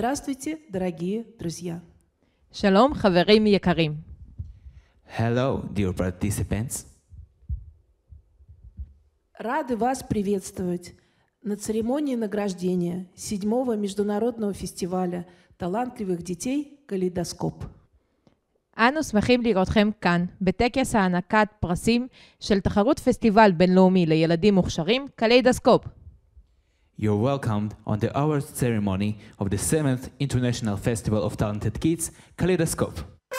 Здравствуйте, дорогие друзья! שלום, חברים יקרים. Hello, dear participants. Рады вас приветствовать на церемонии награждения 7-го международного фестиваля талантливых детей «Калейдоскоп». אנו שמחים לראותכם כאן, בטקס הענקת פרסים של תחרות פסטיבל בינלאומי לילדים מוכשרים, קליידוסקופ. You're welcomed on the awards ceremony of the 7th International Festival of Talented Kids, Kaleidoscope.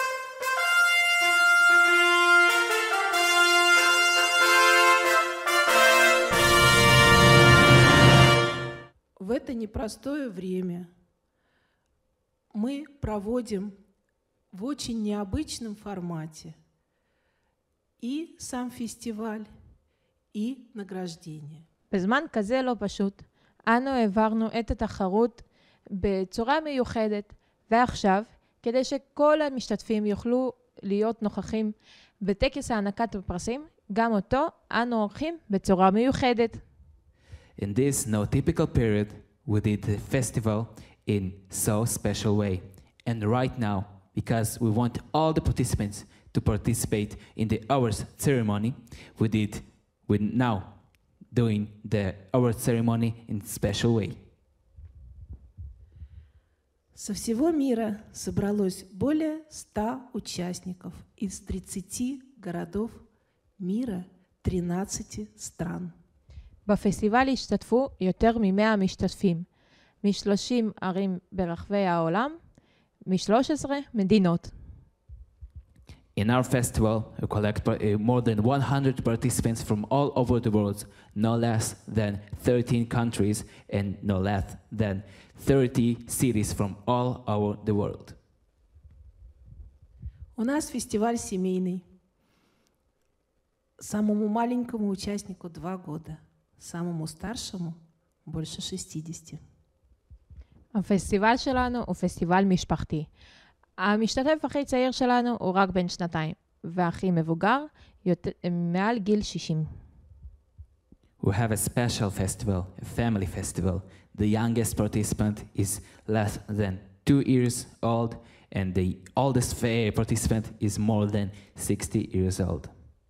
В это непростое время мы проводим в очень необычном формате и сам фестиваль, и награждение. בזמן כזה לא פשוט, אנו העברנו את התחרות בצורה מיוחדת, ועכשיו, כדי שכל המשתתפים יוכלו להיות נוכחים בטקס הענקת הפרסים, גם אותו אנו עורכים בצורה מיוחדת. In this no typical period, we did the festival in so special way. And right now, because we want all the participants to participate in the awards ceremony, we're now doing the awards ceremony in special way. Со всего мира собралось более 100 участников из 30 городов мира, 13 стран. בפסטיבל השתתפו יותר מ-100 משתתפים, מ-30 ערים ברחבי העולם, מ-13 מדינות. In our festival, we collect more than 100 participants from all over the world, no less than 13 countries and no less than 30 cities from all over the world. У нас фестиваль семейный. Самому маленькому участнику 2 года, самому старшему больше 60. הפסטיבל שלנו הוא פסטיבל משפחתי. המשתתף הכי צעיר שלנו הוא רק בן 2, והכי מבוגר מעל גיל 60. We have a special festival, a family festival. The youngest participant is less than 2 years old, and the oldest participant is more than 60 years old.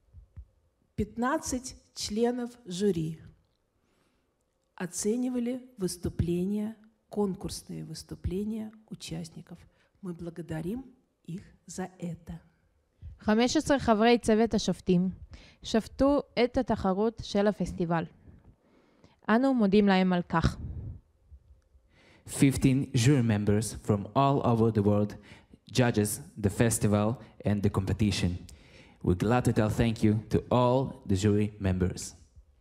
15 членов жюри оценивали выступления, конкурсные выступления участников. Мы благодарим их за это. 15 חברי צוות השופטים שפטו את התחרות של הפסטיבל. אנו מודים להם על כך. 15 jury members from all over the world judges the festival and the competition. We're glad to tell thank you to all the jury members.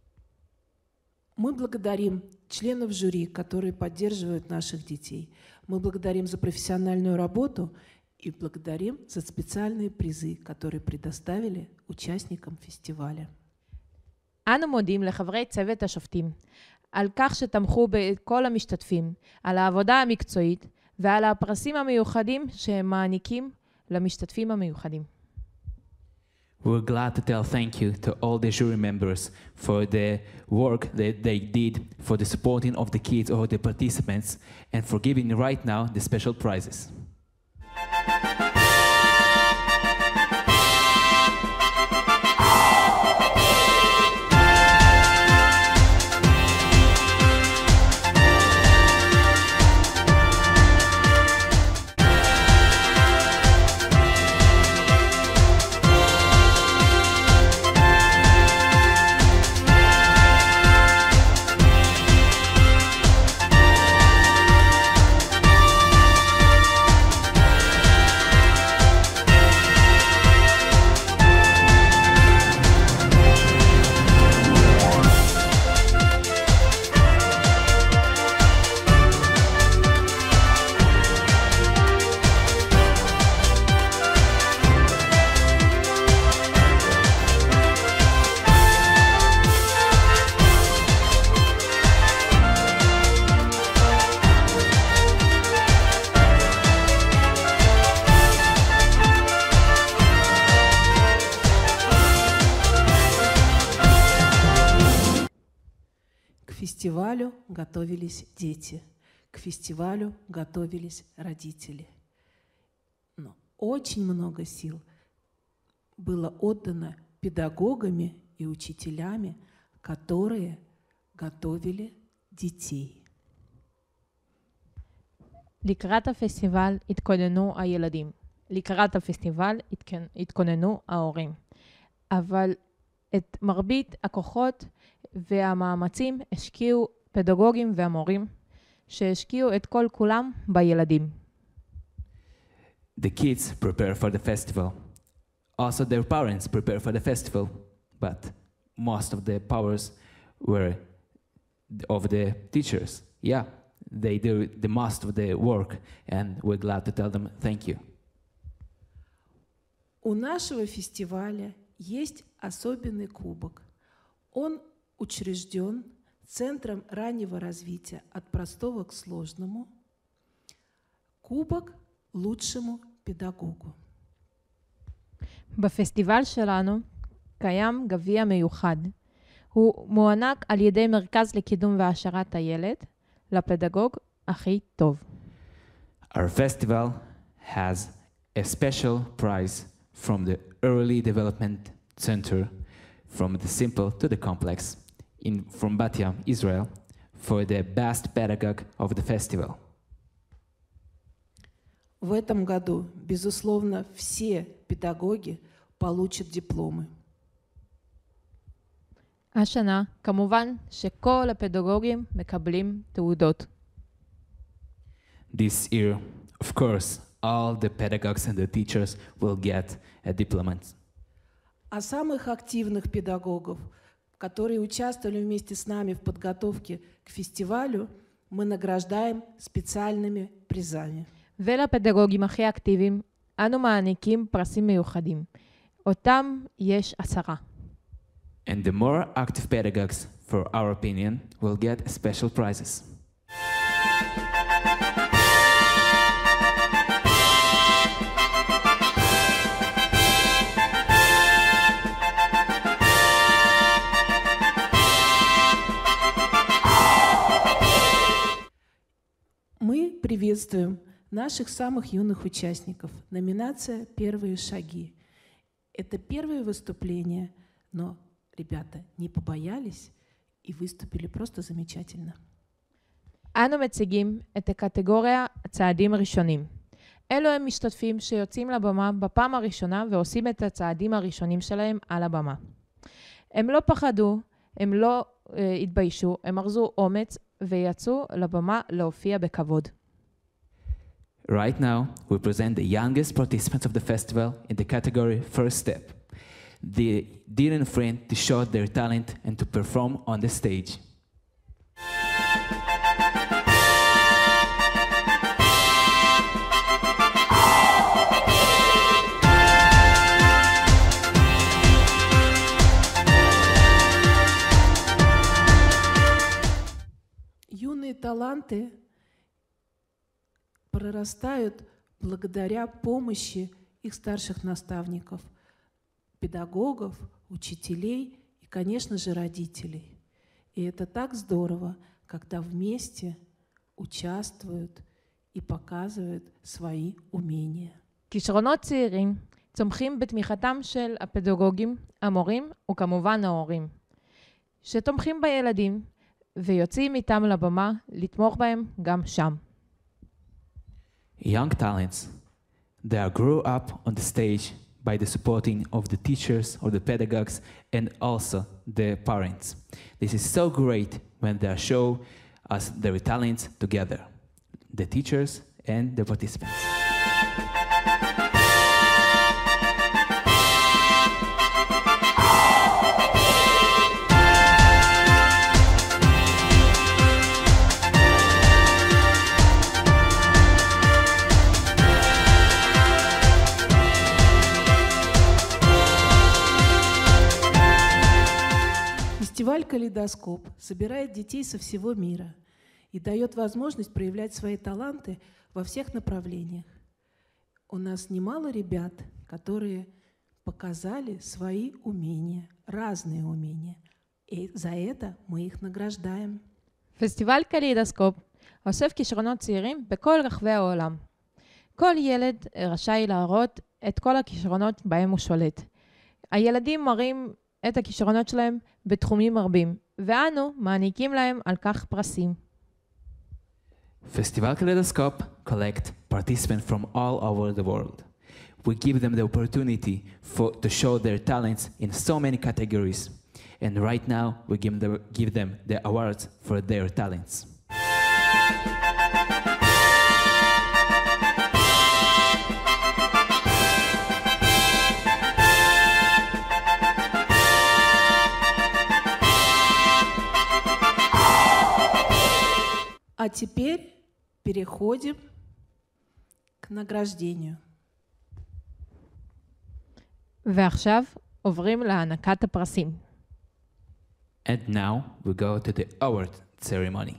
Мы благодарим членов жюри, которые поддерживают наших детей. Мы благодарим за профессиональную работу и благодарим за специальные призы, которые предоставили участникам фестиваля. אנו מודים לחברי צוות השופטים על כך שתמכו בכל המשתתפים, על העבודה המקצועית ועל הפרסים המיוחדים שהם מעניקים למשתתפים המיוחדים. We're glad to tell thank you to all the jury members for the work that they did for the supporting of the kids or the participants and for giving right now the special prizes. К фестивалю готовились дети. к фестивалю готовились родители. Но очень много сил было отдано педагогами и учителями, которые готовили детей. לקראת הפסטיבל התכוננו הילדים. לקראת הפסטיבל התכוננו ההורים. אבל את מרבית הכוחות והמאמצים השקיעו פדגוגים והמורים, שהשקיעו את כל כולם בילדים. The kids prepare for the festival. Also, their parents prepare for the festival, but most of the powers were of the teachers. Yeah, they do the most of the work, and we're glad to tell them thank you. У нашего фестиваля есть особенный кубок. Он учрежден Центром раннего развития от простого к сложному. Кубок лучшему פדגוגו. בפסטיבל שלנו קיים גביע מיוחד. הוא מוענק על ידי מרכז לקידום והעשרת הילד לפדגוג הכי טוב. Our festival has a special prize from the Early Development Center, from the simple to the complex, from Bat Yam, Israel, for the best pedagogue of the festival. В этом году, безусловно, все педагоги получат дипломы. השנה, כמובן שכל הפדגוגים מקבלים תעודות. This year, of course, all the pedagogues and the teachers will get a diploma. А самых активных педагогов, которые участвовали вместе с нами в подготовке к фестивалю, мы награждаем специальными призами. ולפדגוגים הכי אקטיביים, אנו מעניקים פרסים מיוחדים. אותם יש 10. And the more active pedagogues, for our opinion, will get special prizes. Мы приветствуем наших самых юных участников. Номинация «Первые шаги». Это первое выступление, но ребята не побоялись и выступили просто замечательно. אנו מציגים את הקטגוריה הצעדים הראשונים. אלו הם משתתפים שיוצאים לבמה בפעם הראשונה ועושים את הצעדים הראשונים שלהם על הבמה. הם לא פחדו, הם לא התביישו, הם ארזו אומץ ויצאו לבמה להופיע בכבוד. Right now, we present the youngest participants of the festival in the category First Step. They didn't afraid to show their talent and to perform on the stage. Юные таланты прорастают благодаря помощи их старших наставников, педагогов, учителей и, конечно же, родителей. И это так здорово, когда вместе участвуют и показывают свои умения. כישרונות צעירים צומחים בתמיכתם של הפדגוגים, המורים וכמובן ההורים, שתומכים בילדים ויוצאים איתם לבמה לתמוך בהם גם שם. Young talents, they are grew up on the stage by the supporting of the teachers or the pedagogues and also the parents. This is so great when they show us their talents together, the teachers and the participants. Фестиваль «Калейдоскоп» собирает детей со всего мира и дает возможность проявлять свои таланты во всех направлениях. У нас немало ребят, которые показали свои умения, разные умения, и за это мы их награждаем. פסטיבל קליידוסקופ האוסף כישרונות צעירים בכל רחבי העולם. כל ילד רשאי להראות את כל הכישרונות בהם הוא שולט. הילדים מראים את הכישרונות שלהם בתחומים רבים, ואנו מעניקים להם על כך פרסים. Festival Kaleidoscope collect participants from all over the world. We give them the opportunity to show their talents in so many categories. And right now, we give them the awards for their talents. А теперь переходим к награждению. ועכשיו עוברים להענקת הפרסים. And now we go to the award ceremony.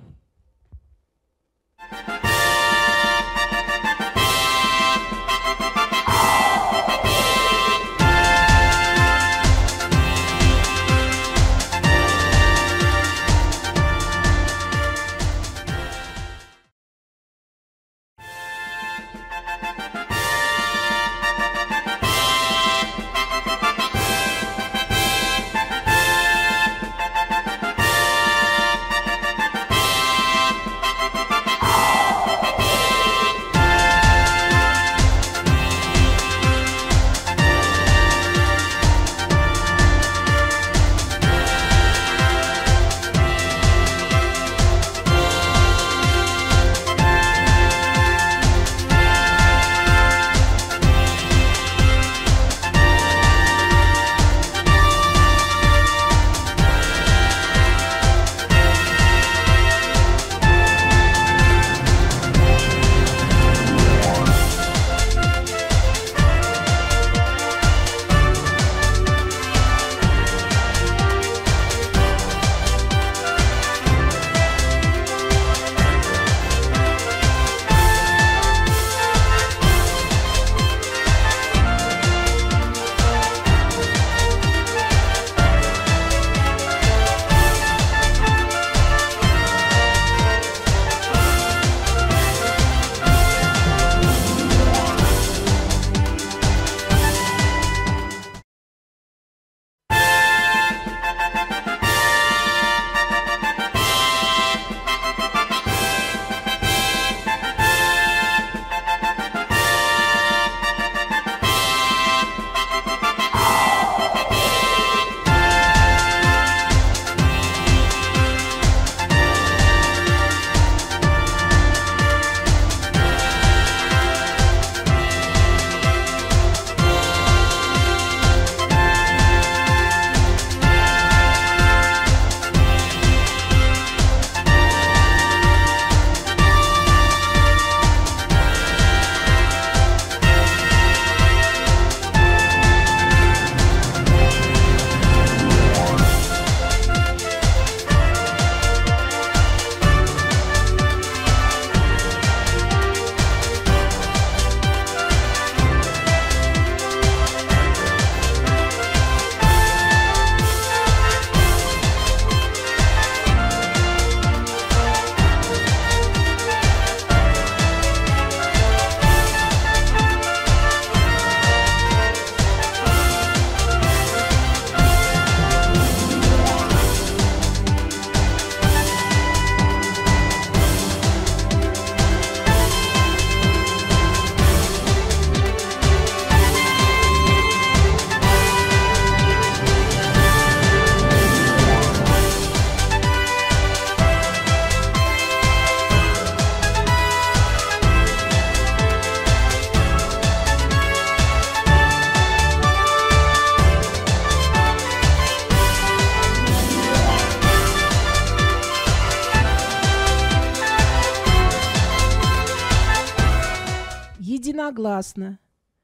единогласно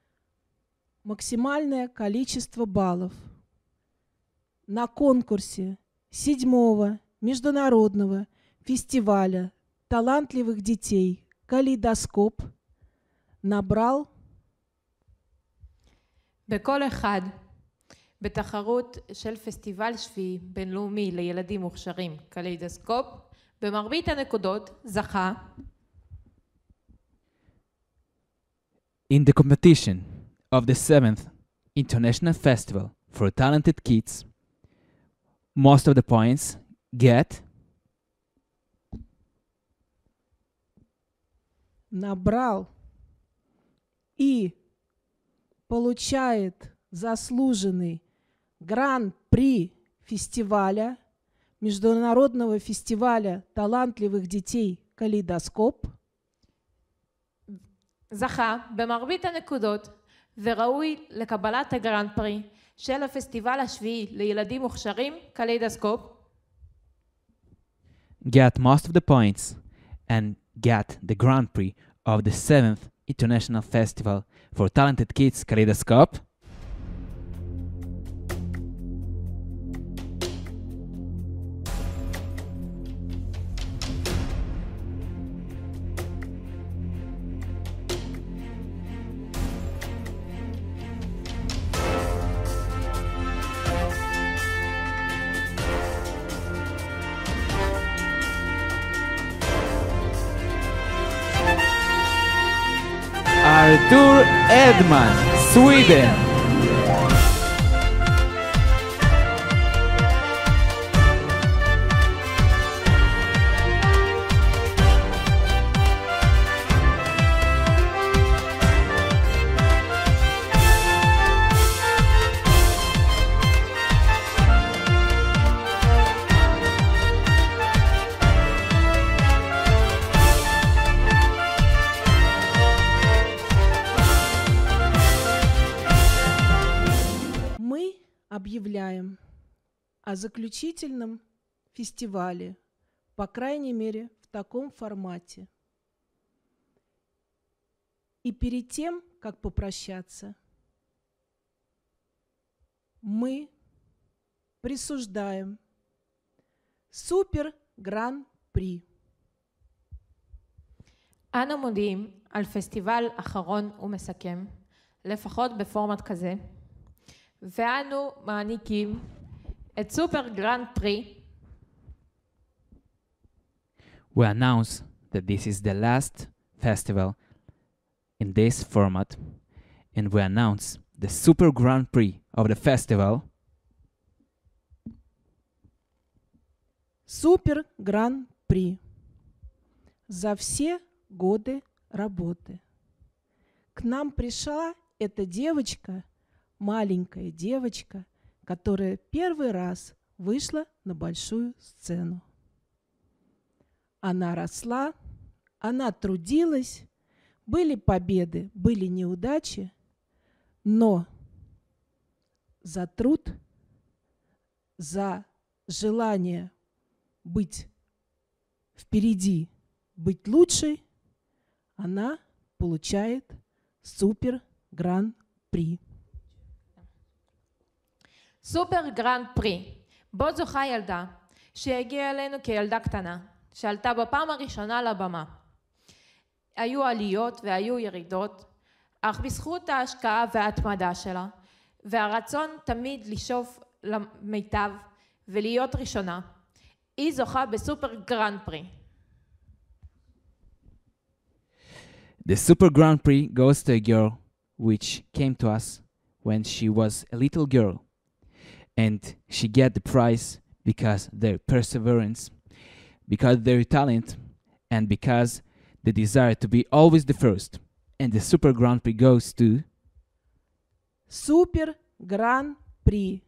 максимальное количество баллов на конкурсе 7-го международного фестиваля талантливых детей «Калейдоскоп» набрал בכל אחד, בתחרות של פסטיבל שביעי בינלאומי לילדים מוכשרים, קליידוסקופ, במרבית הנקודות זכה In the competition of the 7th International Festival for Talented Kids, most of the points get набрал и получает заслуженный гран-при фестиваля, Международного фестиваля талантливых детей «Калейдоскоп», זכה במרבית הנקודות וראוי לקבלת הגרנד פרי של הפסטיבל השביעי לילדים מוכשרים קליידוסקופ. get most of the points and get the Grand Prix of the 7th International Festival for Talented Kids Kaleidoscope. Artur Edman, Sweden. Объявляем о заключительном фестивале, по крайней мере, в таком формате. И перед тем, как попрощаться, мы присуждаем Супер Гран-при. אנו מודיעים על פסטיבל אחרון ומסכם, לפחות בפורמט כזה, ואנו מעניקים את סופר גרנד פרי. We announce that this is the last festival in this format, and we announce the Super Grand Prix of the festival. Супер Гран-при. За все годы работы. К нам пришла эта девочка, маленькая девочка, которая первый раз вышла на большую сцену. Она росла, она трудилась, были победы, были неудачи, но за труд, за желание быть впереди, быть лучшей, она получает Супер Гран-при. סופר גרנד פרי, בו זוכה ילדה שהגיעה אלינו כילדה קטנה, שעלתה בפעם הראשונה לבמה. היו עליות והיו ירידות, אך בזכות ההשקעה וההתמדה שלה, והרצון תמיד לשאוף למיטב ולהיות ראשונה, היא זוכה בסופר גרנד פרי. The Super Grand Prix goes to a girl which came to us when she was a little girl, and she get the prize because their perseverance, because their talent, and because the desire to be always the first. And the Super Grand Prix goes to Супер Гран-при.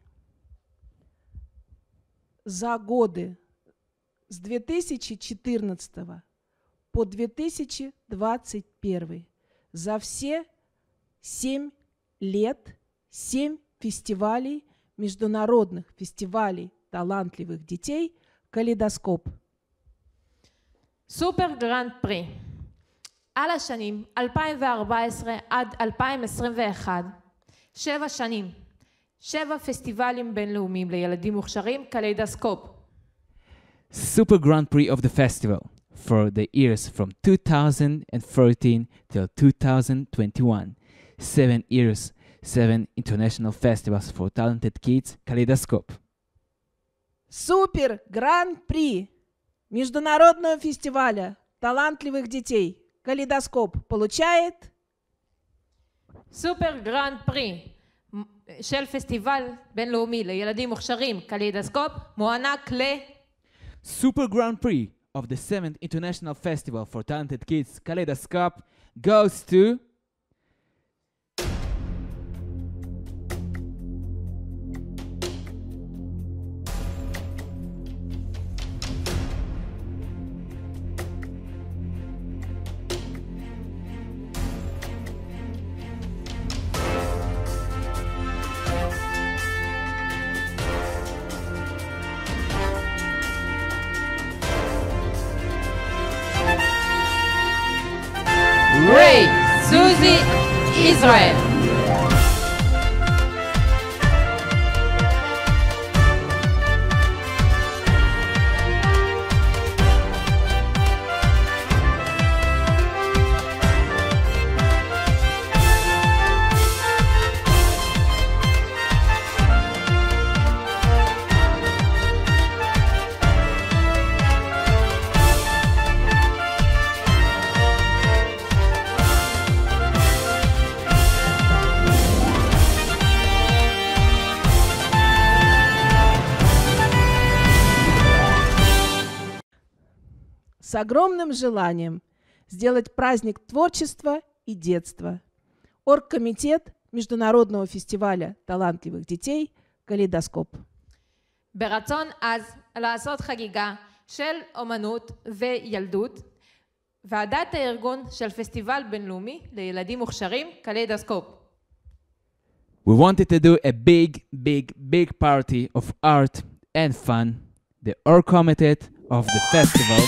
За годы с 2014 по 2021, за все 7 лет, 7 фестивалей, международных фестивалей талантливых детей «Калейдоскоп». סופר גרנד פרי. על השנים 2014 עד 2021, 7 שנים, 7 פסטיבלים בינלאומיים לילדים מוכשרים קליידוסקופ. Super Grand Prix of the festival for the years from 2014 till 2021. 7 years, 7 international festivals for talented kids, Kaleidoscope. Супер Гран-при. Международного фестиваля талантливых детей «Калейдоскоп» получает סופר גרנד פרי של פסטיבל בינלאומי לילדים מוכשרים קליידוסקופ מוענק ל... Super Grand Prix of the 7th International Festival for Talented Kids Kaleidoscope goes to ריי סוזי ישראל. с огромным желанием сделать праздник творчества и детства. Оргкомитет Международного фестиваля талантливых детей «Калейдоскоп». ברצון אז לעשות חגיגה של אומנות וילדות, ועדת הארגון של פסטיבל בינלאומי לילדים מוכשרים קליידוסקופ. we wanted to do a big party of art and fun. The Org Committee of the festival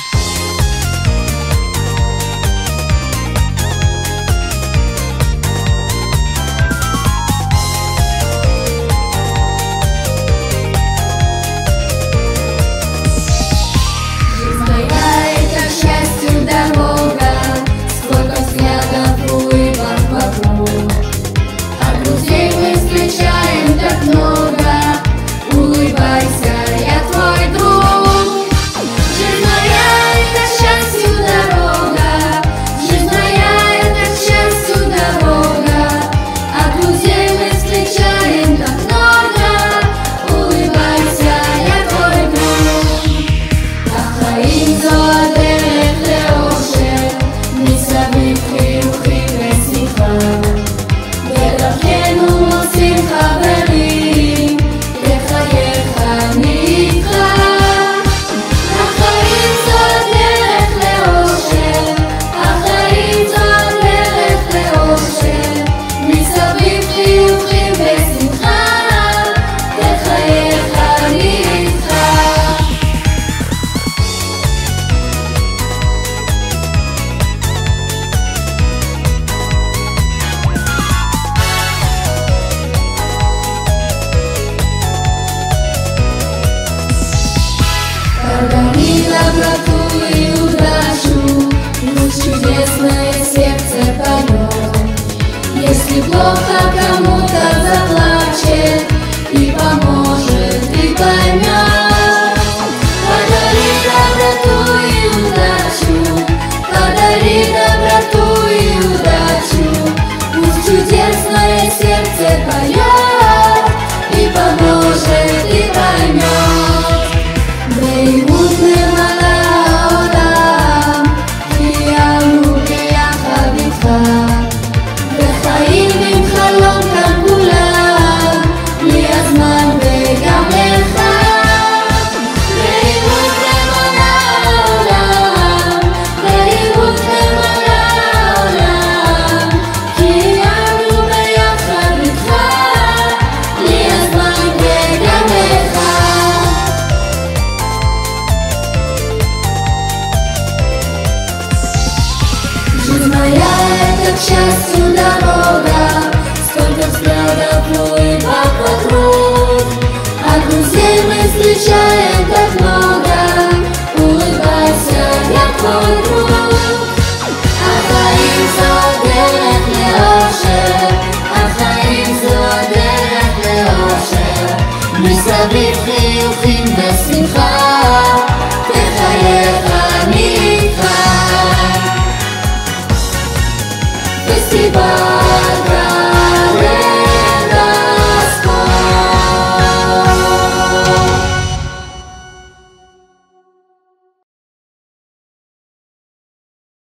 Если плохо кому-то заплачет и поможет, и поймет. Подари доброту и удачу, подари доброту и удачу. Пусть чудесное сердце поет и поможет, и поймет. וימות נאמנה העולם, כי אנו ביחד איתך. וחיים עם חלום כאן כולם, לי הזמן וגם לך. וימות נאמנה העולם, וימות נאמנה העולם, כי אנו ביחד איתך, לי הזמן וגם לך. Это к счастью дорога, сколько взглядов плывет вокруг. А друзей мы встречаем так много, улыбайся, я твой друг. החיים זו הדרך לאושר, החיים זו הדרך לאושר. מסביב חיוכים ושמחה, תחייך улыбайся.